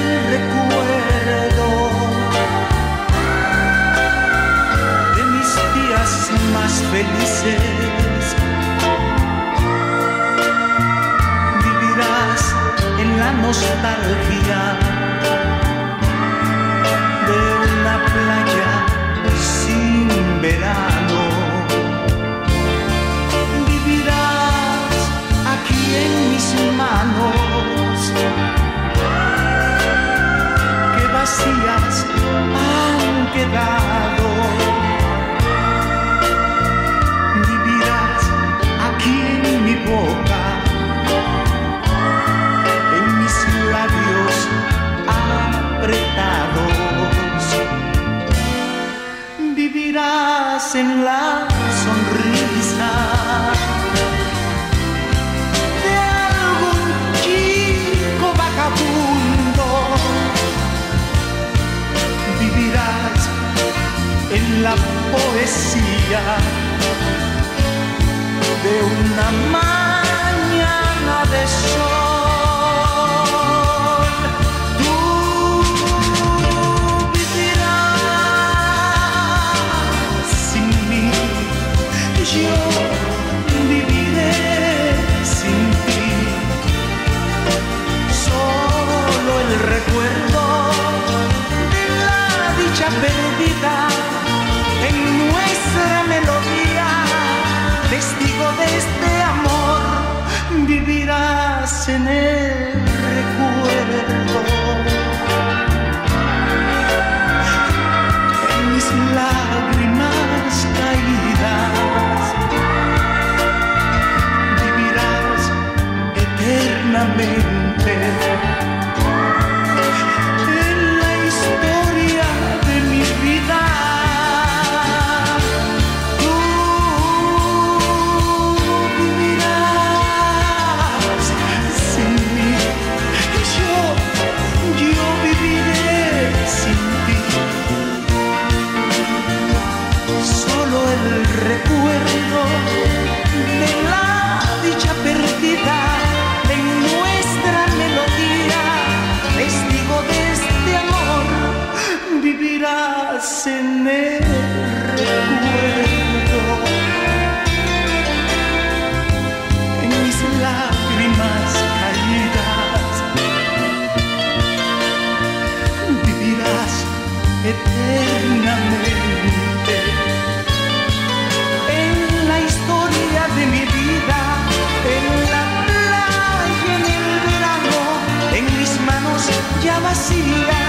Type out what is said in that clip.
recuerdo de mis días más felices. Vivirás en la nostalgia de una playa sin verano. Vivirás aquí en mis manos, que vacías han quedado. Vivirás aquí en mi boca, en mis labios apretados. Vivirás en la sonrisa de algún chico vagabundo. Vivirás en la poesía de una mañana de sol. Tú vivirás sin mí, yo viviré sin ti. Solo el recuerdo de la dicha perdida en nuestra melodía, testigo de este amor, vivirás en el recuerdo. En mis lágrimas caídas vivirás eternamente en la historia de mi vida. Recuerdo de la dicha perdida en nuestra melodía, testigo de este amor, vivirás en el recuerdo. En mis lágrimas caídas vivirás eternamente la historia de mi vida, en la playa, en el verano, en mis manos ya vacías.